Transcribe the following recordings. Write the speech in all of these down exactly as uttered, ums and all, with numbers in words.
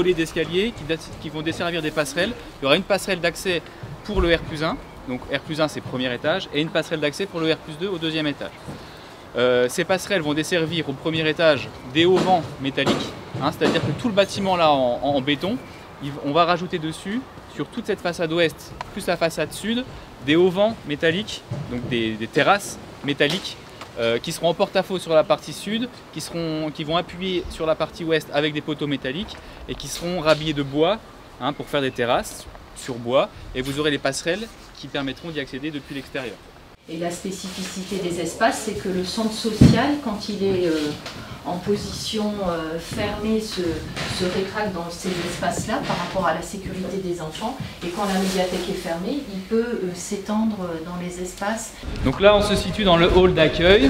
volets d'escalier qui, qui vont desservir des passerelles. Il y aura une passerelle d'accès pour le R plus un, donc R plus un c'est premier étage, et une passerelle d'accès pour le R plus deux au deuxième étage. Euh, ces passerelles vont desservir au premier étage des auvents métalliques, hein, c'est-à-dire que tout le bâtiment là en, en, en béton, on va rajouter dessus, sur toute cette façade ouest, plus la façade sud, des auvents métalliques, donc des, des terrasses métalliques, euh, qui seront en porte-à-faux sur la partie sud, qui, seront, qui vont appuyer sur la partie ouest avec des poteaux métalliques, et qui seront rhabillés de bois, hein, pour faire des terrasses sur bois, et vous aurez les passerelles qui permettront d'y accéder depuis l'extérieur. Et la spécificité des espaces, c'est que le centre social, quand il est euh, en position euh, fermée, se, se rétracte dans ces espaces-là par rapport à la sécurité des enfants. Et quand la médiathèque est fermée, il peut euh, s'étendre dans les espaces. Donc là, on se situe dans le hall d'accueil.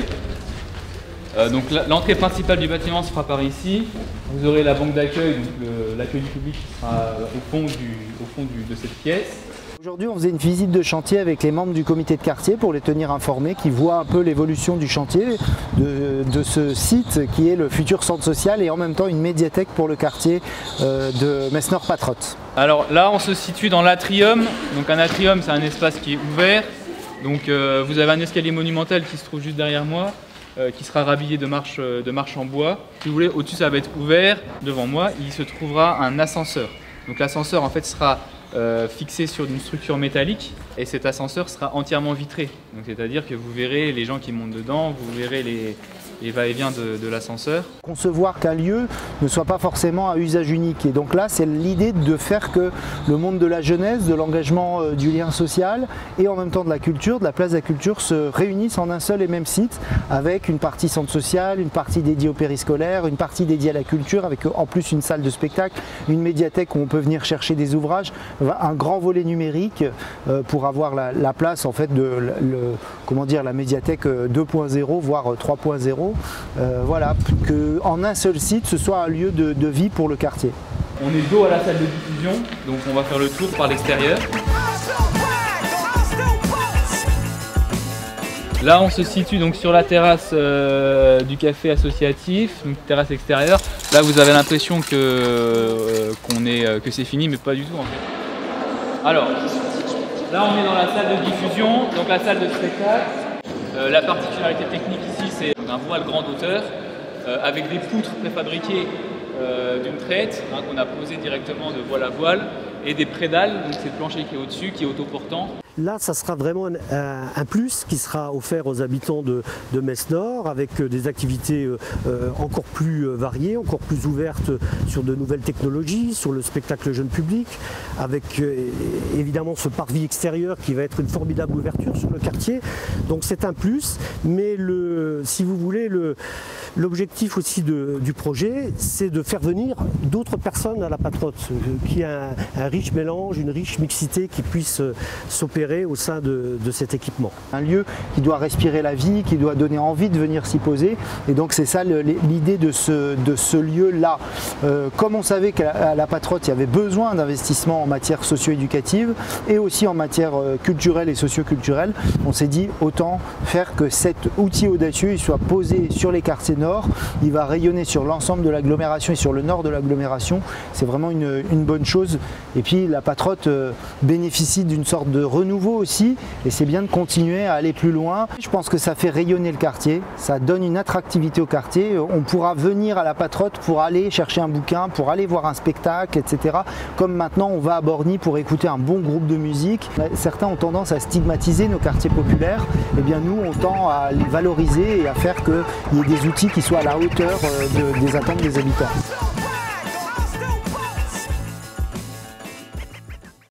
Euh, donc l'entrée principale du bâtiment se fera par ici. Vous aurez la banque d'accueil, donc l'accueil du public qui sera au fond, du, au fond du, de cette pièce. Aujourd'hui, on faisait une visite de chantier avec les membres du comité de quartier pour les tenir informés, qui voient un peu l'évolution du chantier de, de ce site qui est le futur centre social et en même temps une médiathèque pour le quartier euh, de Mesnor-Patrotte. Alors là, on se situe dans l'atrium. Donc un atrium, c'est un espace qui est ouvert. Donc euh, vous avez un escalier monumental qui se trouve juste derrière moi, euh, qui sera rhabillé de marches, de marches en bois. Si vous voulez, au-dessus, ça va être ouvert. Devant moi, il se trouvera un ascenseur. Donc l'ascenseur, en fait, sera Euh, fixé sur une structure métallique et cet ascenseur sera entièrement vitré. C'est-à-dire que vous verrez les gens qui montent dedans, vous verrez les, les va-et-vient de, de l'ascenseur. Concevoir qu'un lieu ne soit pas forcément à usage unique. Et donc là, c'est l'idée de faire que le monde de la jeunesse, de l'engagement euh, du lien social et en même temps de la culture, de la place de la culture se réunissent en un seul et même site avec une partie centre social, une partie dédiée au périscolaire, une partie dédiée à la culture avec en plus une salle de spectacle, une médiathèque où on peut venir chercher des ouvrages, un grand volet numérique euh, pour avoir la, la place en fait de le, comment dire, la médiathèque deux point zéro voire trois point zéro. Euh, voilà, qu'en un seul site ce soit un lieu de, de vie pour le quartier. On est dos à la salle de diffusion, donc on va faire le tour par l'extérieur. Là on se situe donc sur la terrasse euh, du café associatif, une terrasse extérieure. Là vous avez l'impression que, euh, qu'on est, euh, que c'est fini, mais pas du tout en fait. Alors, là on est dans la salle de diffusion, donc la salle de spectacle. Euh, la particularité technique ici, c'est un voile grande hauteur euh, avec des poutres préfabriquées euh, d'une traite, hein, qu'on a posé directement de voile à voile, et des prédales, donc c'est le plancher qui est au-dessus, qui est autoportant. Là, ça sera vraiment un, un plus qui sera offert aux habitants de, de Mesnor avec des activités euh, encore plus variées, encore plus ouvertes sur de nouvelles technologies, sur le spectacle jeune public, avec euh, évidemment ce parvis extérieur qui va être une formidable ouverture sur le quartier. Donc c'est un plus, mais le, si vous voulez, l'objectif aussi de, du projet, c'est de faire venir d'autres personnes à la Patrotte, qu'il y ait un, un riche mélange, une riche mixité qui puisse s'opérer au sein de, de cet équipement. Un lieu qui doit respirer la vie, qui doit donner envie de venir s'y poser, et donc c'est ça l'idée de ce, de ce lieu-là. Euh, comme on savait qu'à la Patrotte, il y avait besoin d'investissement en matière socio-éducative et aussi en matière culturelle et socio-culturelle, on s'est dit autant faire que cet outil audacieux il soit posé sur les quartiers nord, il va rayonner sur l'ensemble de l'agglomération et sur le nord de l'agglomération, c'est vraiment une, une bonne chose. Et puis la Patrotte euh, bénéficie d'une sorte de renouveau aussi, et c'est bien de continuer à aller plus loin. Je pense que ça fait rayonner le quartier, ça donne une attractivité au quartier. On pourra venir à la Patrotte pour aller chercher un bouquin, pour aller voir un spectacle, et cetera. Comme maintenant on va à Borny pour écouter un bon groupe de musique. Certains ont tendance à stigmatiser nos quartiers populaires, et bien nous on tend à les valoriser et à faire qu'il y ait des outils qui soient à la hauteur de, des attentes des habitants.